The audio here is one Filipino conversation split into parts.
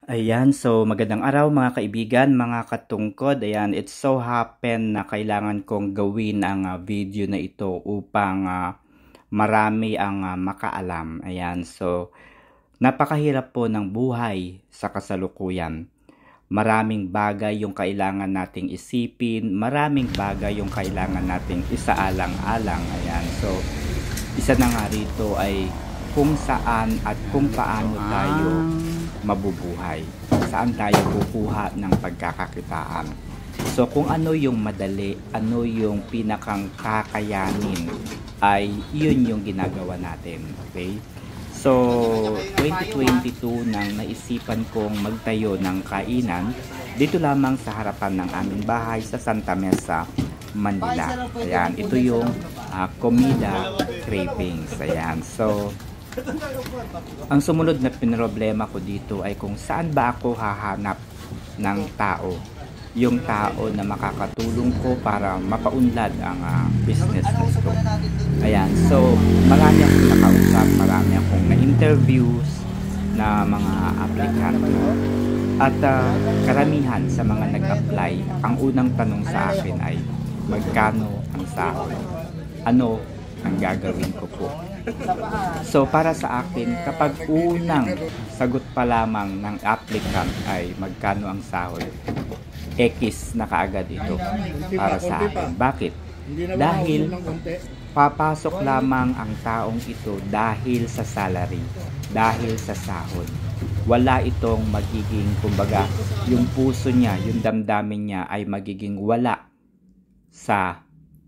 Ayan, so magandang araw mga kaibigan, mga katungkod. Ayan, it so happen na kailangan kong gawin ang video na ito upang marami ang makaalam. Ayan, so napakahirap po ng buhay sa kasalukuyan. Maraming bagay yung kailangan nating isipin, maraming bagay yung kailangan nating isaalang-alang. Ayan, so isa na nga rito ay kung saan at kung paano tayo mabubuhay. Saan tayo kukuha ng pagkakakitaan. So kung ano yung madali, ano yung pinakang kakayanin, ay yun yung ginagawa natin. Okay? So 2022 nang naisipan kong magtayo ng kainan dito lamang sa harapan ng aming bahay sa Santa Mesa, Manila. Ayan, ito yung Comida Cravings. Ayan, so ang sumunod na pinroblema ko dito ay kung saan ba ako hahanap ng tao. Yung tao na makakatulong ko para mapaunlad ang business nito. Ayan, so marami akong nakausap, marami akong na-interviews na mga aplikante. At karamihan sa mga nag-apply, ang unang tanong sa akin ay magkano ang sahod? Ano ang gagawin ko po? So para sa akin, kapag unang sagot pa lamang ng applicant ay magkano ang sahod, X na kaagad ito para sa akin. Bakit? Dahil papasok lamang ang taong ito dahil sa salary, dahil sa sahod. Wala itong magiging, kumbaga, yung puso niya, yung damdamin niya ay magiging wala sa,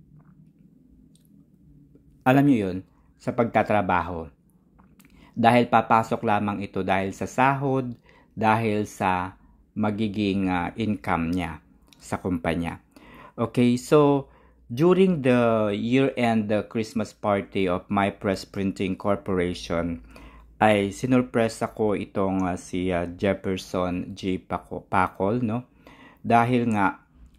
alam niyo yun, sa pagtatrabaho. Dahil papasok lamang ito dahil sa sahod, dahil sa magiging income niya sa kumpanya. Okay, so during the year-end Christmas party of My Press Printing Corporation, ay sinurpress ako itong si Jefferson G. Pacol, no? Dahil nga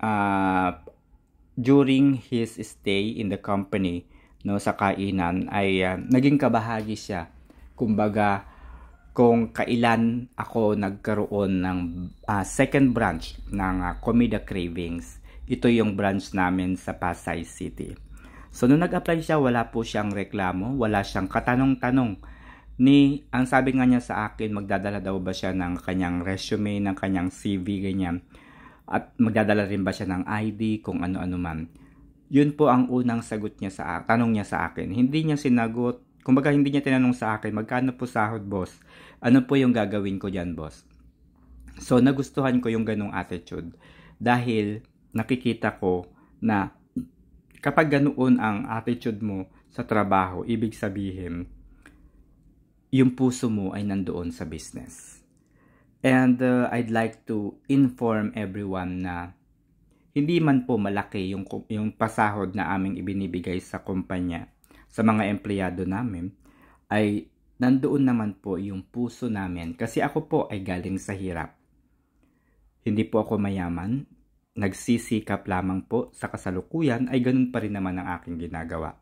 during his stay in the company, no, sa kainan ay naging kabahagi siya. Kumbaga, kung kailan ako nagkaroon ng second branch ng Comida Cravings, ito yung branch namin sa Pasay City. So nung nag-apply siya, wala po siyang reklamo, wala siyang katanong-tanong. Ang sabi nga niya sa akin, magdadala daw ba siya ng kanyang resume, ng kanyang CV, ganyan. At magdadala rin ba siya ng ID, kung ano-ano man. Yun po ang unang sagot niya tanong niya sa akin. Hindi niya sinagot, kumbaga hindi niya tinanong sa akin, magkano po sahod, boss? Ano po yung gagawin ko dyan, boss? So nagustuhan ko yung ganong attitude. Dahil nakikita ko na kapag ganoon ang attitude mo sa trabaho, ibig sabihin, yung puso mo ay nandoon sa business. And I'd like to inform everyone na hindi man po malaki yung pasahod na aming ibinibigay sa kumpanya, sa mga empleyado namin, ay nandoon naman po yung puso namin. Kasi ako po ay galing sa hirap. Hindi po ako mayaman, nagsisikap lamang po sa kasalukuyan, ay ganun pa rin naman ang aking ginagawa.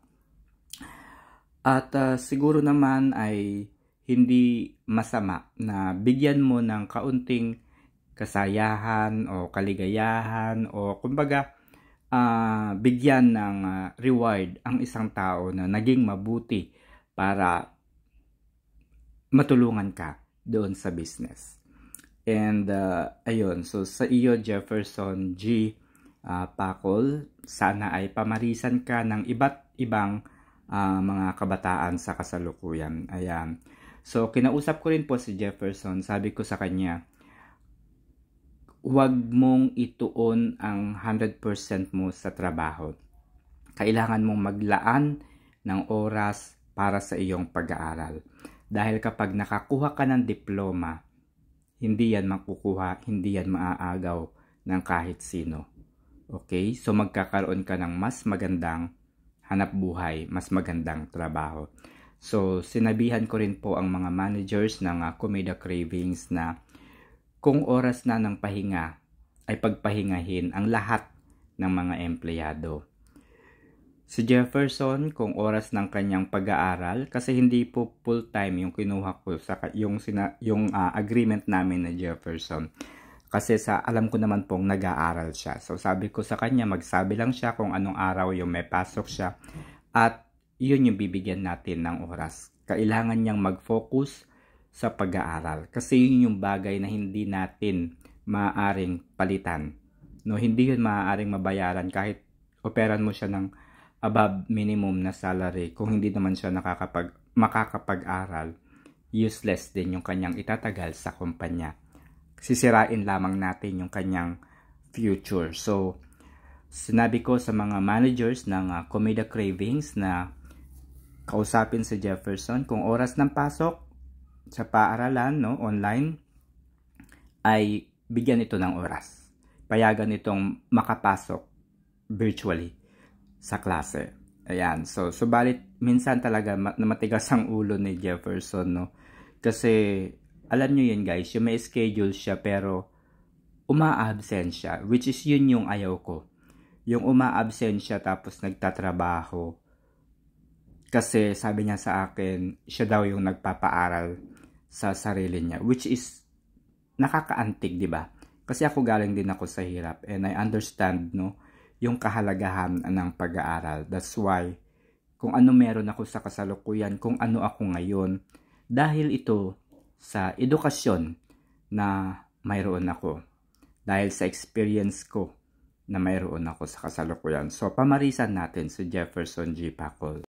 At siguro naman ay hindi masama na bigyan mo ng kaunting kasayahan o kaligayahan o kumbaga bigyan ng reward ang isang tao na naging mabuti para matulungan ka doon sa business. And ayun, so sa iyo Jefferson G. Pacol, sana ay pamarisan ka ng iba't ibang mga kabataan sa kasalukuyan. Ayan. So kinausap ko rin po si Jefferson, sabi ko sa kanya, huwag mong ituon ang 100% mo sa trabaho. Kailangan mong maglaan ng oras para sa iyong pag-aaral. Dahil kapag nakakuha ka ng diploma, hindi yan makukuha, hindi yan maaagaw ng kahit sino. Okay? So magkakaroon ka ng mas magandang hanap buhay, mas magandang trabaho. So sinabihan ko rin po ang mga managers ng Comida Cravings na kung oras na ng pahinga, ay pagpahingahin ang lahat ng mga empleyado. Si Jefferson kung oras ng kanyang pag-aaral kasi hindi po full-time yung kinuha ko sa yung agreement namin na Jefferson. Kasi alam ko naman pong nag-aaral siya. So sabi ko sa kanya, magsabi lang siya kung anong araw yung may pasok siya at yun yung bibigyan natin ng oras. Kailangan niyang mag-focus sa pag-aaral kasi yun yung bagay na hindi natin maaaring palitan. No, hindi yun maaaring mabayaran kahit operan mo siya ng above minimum na salary kung hindi naman siya makakapag-aral, useless din yung kanyang itatagal sa kumpanya. Sisirain lamang natin yung kanyang future. So, sinabi ko sa mga managers ng Comida Cravings na kausapin si Jefferson kung oras ng pasok sa paaralan, no, online, ay bigyan ito ng oras. Payagan itong makapasok virtually sa klase. Ayan. So, subalit, minsan talaga matigas ang ulo ni Jefferson, no? Kasi, alam nyo yun guys, yung may schedule siya pero uma-absent siya, which is yun yung ayaw ko. Yung uma-absent siya tapos nagtatrabaho. Kasi sabi niya sa akin, siya daw yung nagpapaaral sa sarili niya, which is nakakaantig, di ba? Kasi ako galing din ako sa hirap and I understand, no, yung kahalagahan ng pag-aaral. That's why, kung ano meron ako sa kasalukuyan, kung ano ako ngayon, dahil ito sa edukasyon na mayroon ako. Dahil sa experience ko na mayroon ako sa kasalukuyan. So, pamarisan natin si Jefferson G. Pacol.